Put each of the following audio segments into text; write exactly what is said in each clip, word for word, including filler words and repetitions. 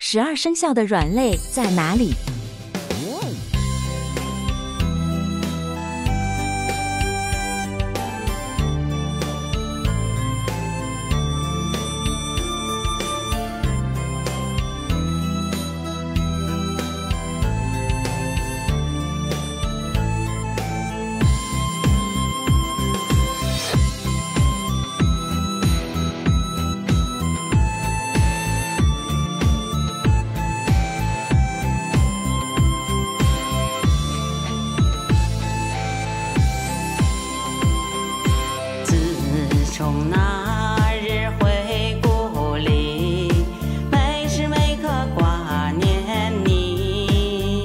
十二生肖的软肋在哪里？ 从那日回故里，每时每刻挂念你，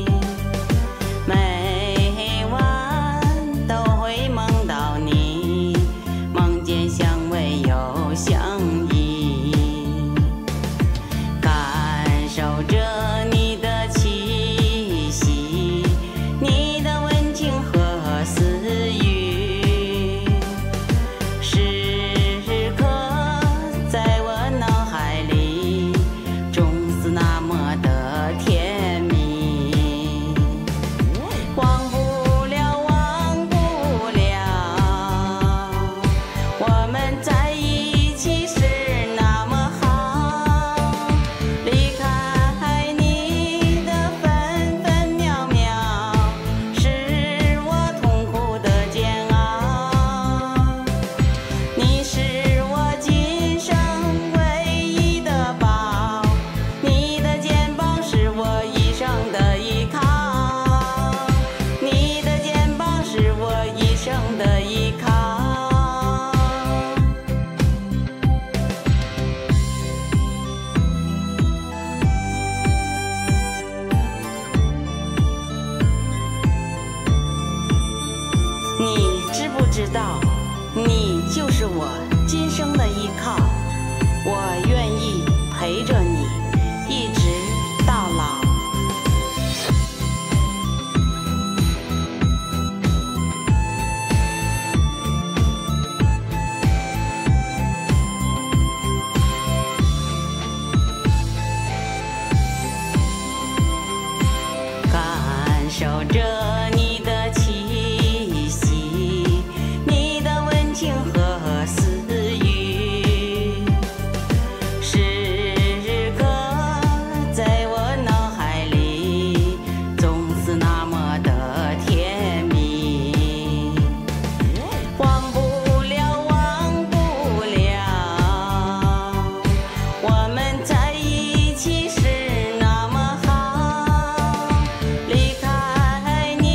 每晚都会梦到你，梦见相偎又相依，感受着你的气息，你的温情和私语，是的依靠。你知不知道，你就是我今生的依靠，我愿意陪着你一直到老。感受着你的气息，你的温情和私语，时刻在我脑海里，总是那么的甜蜜，忘不了，忘不了，我们在一起时那么好。离开你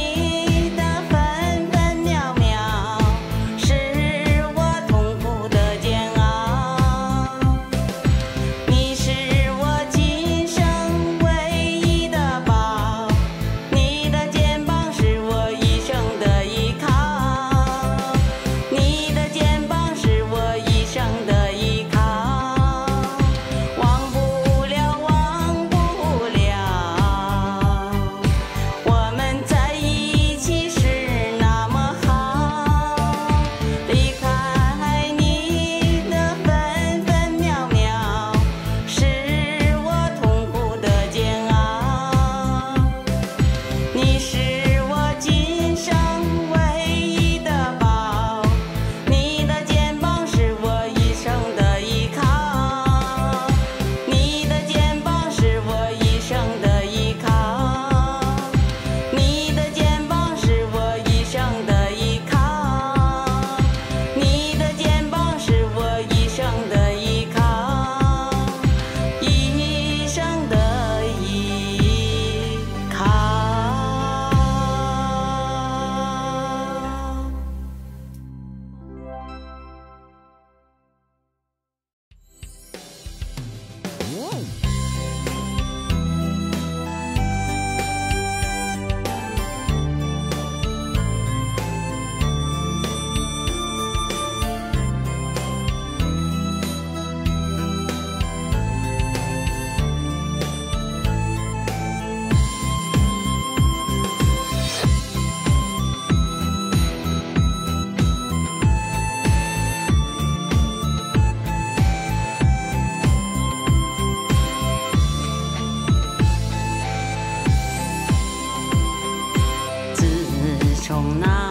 从那